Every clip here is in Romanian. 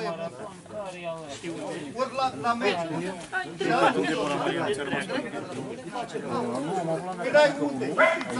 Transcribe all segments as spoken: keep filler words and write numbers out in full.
ori la, la meci. Când ai unde?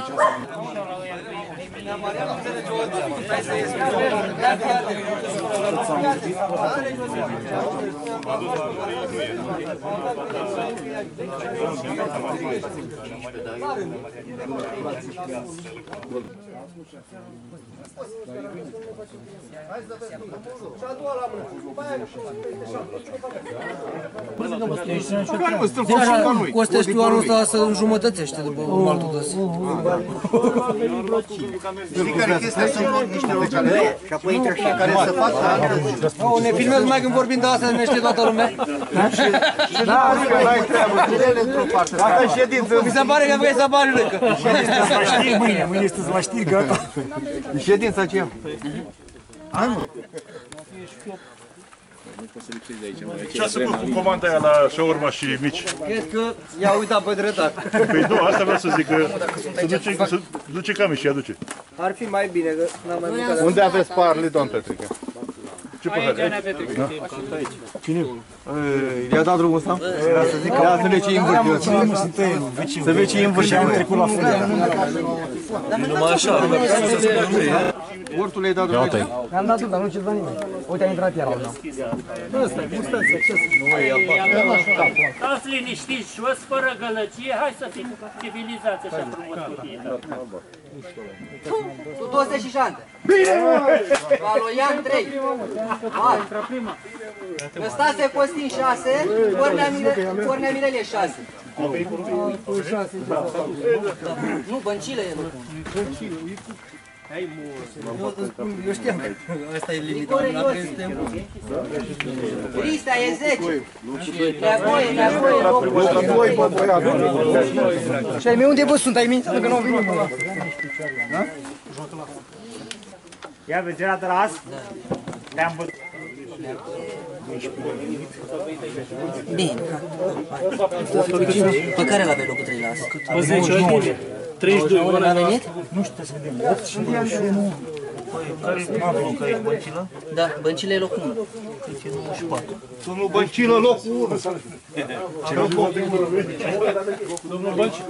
Costea știu anul ăsta să înjumătățește după altul de zi. Știi care chestia? Sunt niște locale care să facă... Ne filmez mai când vorbim de asta, ne știe toată lumea. Da, n-ai treabă, ele într-o parte. Dacă ședință... Mi se pare că vrei să bagi râcă. Ședința să la știri mâine, mâine sunteți la știri, gata. Ședința aceea. Hai mă. Ce ați făcut cu comanda aia la shawarma și mici? Cred că i-a uitat pe dreptate. Păi nu, asta vreau să zic, că să duce, să duce came și aduce. Ar fi mai bine, că n-am mai mâncat. Unde aveți parli, domn Petrică? Ce păcate? Cine? I-a dat drumul ăsta? Să zic că să vezi ce invârte. Să vezi ce invârte. Am trecut la fundă. Numai așa, Ortul le-ai dat drumul. Mi-am dat dar nu ce va nimeni. Uite, a intrat iar la urmă. ăsta, gustați acces. Stați liniștiți, jos, fără gălăgie, hai să fim civilizați așa frumos cu tine. Cu toste și șante. Bine! Valoian trei. Hai. Stase Costin șase, Cornea Mirelie șase. Nu, Băncilă e. Eu știam că asta e limita. Cristea e zece. Neagoie, neagoie. Și ai mei unde vă sunt? Ai mei? Că nu au venit. Da? Ia vezi, era de la azi? Te-am văzut. Bine. Pe care l-avea locul trei la asta? Pe zece ori, treizeci și doi ori. N-a venit? Nu știu să vedem. opt și douăzeci și unu. Care e mapul, care e Băncilă? Da, Băncilă e locul unu. Cât e nouăzeci și patru. Domnul Băncilă, locul unu. Domnul Băncilă.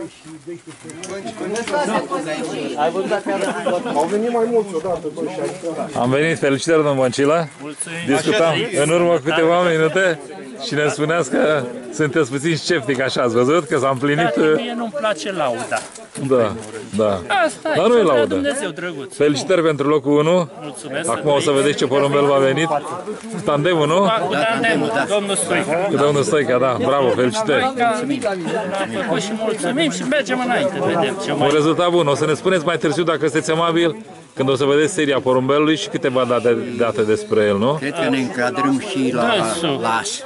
Ai văzut dacă Au venit mai mulți odată. Am venit, felicitări, domnul Băncilă. Discutam în urmă câteva minute și ne spuneați că sunteți puțin sceptic, așa ați văzut, că s-a împlinit... Mie nu-mi place lauda. Da, da. Asta Dar nu e laudă. Dumnezeu drăguț. Felicitări pentru locul unu. Mulțumesc. Acum o să vedeți ce porumbel v-a venit. Tandemul, nu? Cu tandemul, domnul Stoica. Cu domnul Stoica, da. Bravo, felicitări. Am făcut și mulțumim și mergem înainte, vedem ce Un mai... rezultat bun. O să ne spuneți mai târziu dacă sunteți amabil, când o să vedeți seria porumbelului și câteva date, date despre el, nu? Cred că ne încadrăm și la las.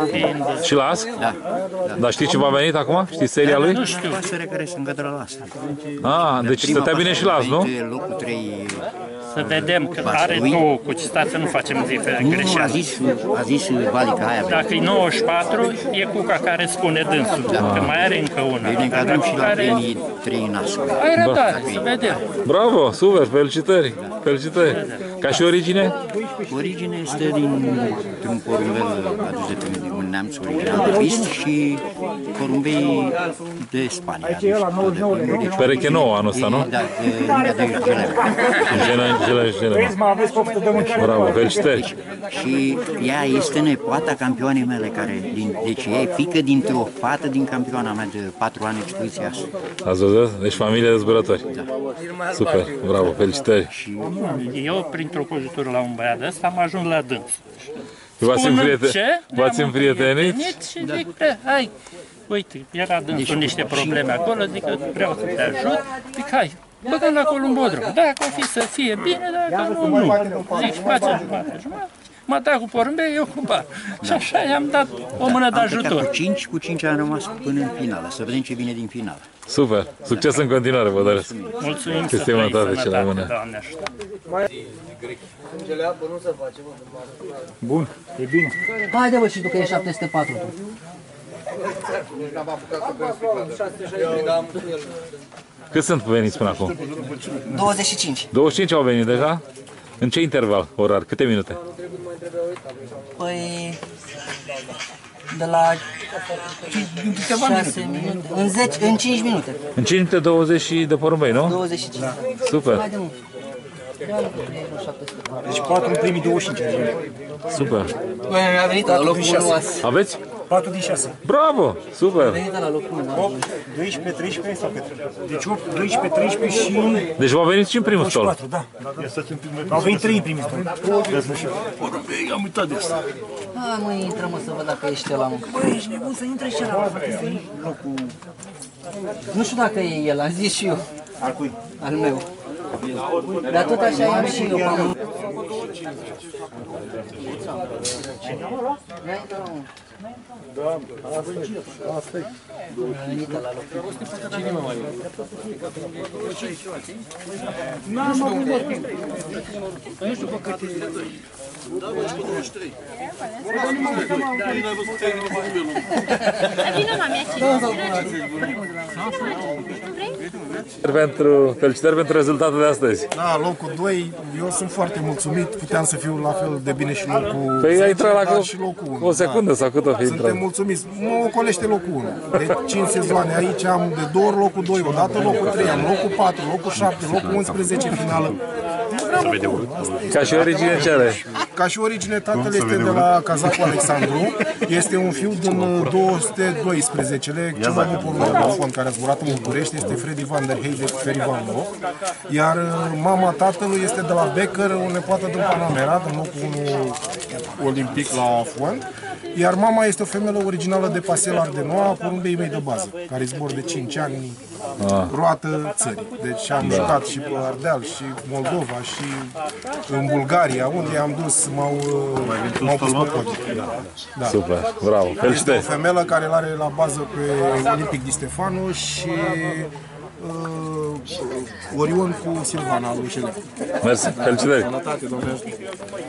Și la as? Da. Dar știi ce v-a venit acum? Știți seria lui? Nu știu. Pasăre care se încadră la las. Ah, deci stătea bine și la as, nu? Locul trei. Să vedem că are două cu stat să nu facem Nu, a greșeală. zis, a zis Valica aia. Dacă e nouăzeci și patru, e cuca care spune dânsul, că mai are încă una. Noi ne încadrăm și la Care... primii trei nasul. Ai răbdare, să vedem. Bravo, super, felicitări, felicitări. Ca și origine? Origine este din un porumbel adus de pe un neamț original de pist și porumbei de Spania. Pereche nouă anul ăsta, nu? Da, linia de Geneva. Gele, gele, gele. Bravo, felicitări. Și ea este nepoata campioanei mele, care, din, deci ea e fică dintr-o fată din campioana mea de patru ani expediția. Ați văzut? Deci familie de zburători. Super, bravo, felicitări. Eu, printr-o cojutură la un băiat de ăsta, am ajuns la dâns. V-ați împrietenit? Și zic, hai, uite, era dânsul niște probleme acolo, zic că vreau să te ajut, zic, hai, băgăm acolo un bodrum. Dacă o fi să fie bine, dacă nu, nu. Zic, face jumătate, jumătate. M-a dat cu porumbei, eu cu bar. Și așa i-am dat o mână de ajutor. Cu cinci, cu cinci am rămas până în finală, să vedem ce vine din finală. Super, succes în continuare, vă doresc. Mulțumim, să trăiți, sănătate, Doamne ajută. Bun, e bine. Haide bă și tu că e șapte sute patru. Cât sunt veniți până acum? douăzeci și cinci. douăzeci și cinci au venit deja? În ce interval orar? Câte minute? Păi... De la șase minute, în, zece, în cinci minute. În cinci minute douăzeci de porumbei, nu? douăzeci și cinci. Super. Haide, mă. Deci patru în primii douăzeci și cinci. Super. Băi, mi-a venit la locul unu azi. Aveți? patru din șase. Bravo! Super! A venit la locul unu. opt, doisprezece, treisprezece sau cât? Deci opt, doisprezece, treisprezece și... Deci v-a venit și în primul stol. patru, da. Au venit trei în primul stol. Am uitat de asta. Hai mă, intră mă să văd dacă ești ăla, mă. Băi, ești nebun să intre și ăla, mă. Nu știu dacă e el, am zis și eu. Al cui? Al meu. Dar tot așa i-am și eu, mă. Vino, mami, Pentru, felicitări pentru rezultatul de astăzi. Da, locul doi, eu sunt foarte mulțumit, puteam să fiu la fel de bine și locul Păi ai zece, intrat la dar cu, și locul unu. cu o secundă da. sau cât o fi intrat? Suntem mulțumiți, mă ocolește locul unu. De cinci sezoane aici am de două ori locul doi, odată locul trei, am locul patru, locul șapte, locul unsprezece finală. Ca și origine ce are? Ca și origine, tatăl este de la Cazacul Alexandru, este un fiu din două sute doisprezece, cel mai bun porumbean care a zburat în București, este Freddy van der Hey de Ferry Van Loo, iar mama tatălui este de la Becker, o nepoată din Panamera, din locul unu olimpic la Fuan, iar mama este o femeie originală de Pasel Ardenoa, porumbei mei de bază, care zbor de cinci ani, roată țării. Deci am jucat și pe Ardeal, și Moldova, și în Bulgaria, unde am dus, m-au m-au pus pe pod. Da. Super, bravo, Este felicitări! o femeie care îl are la bază pe Olimpic Di Stefano și uh, Orion cu Silvana lui Șelef. Mersi, felicitări! Sănătate, Dumnezeu!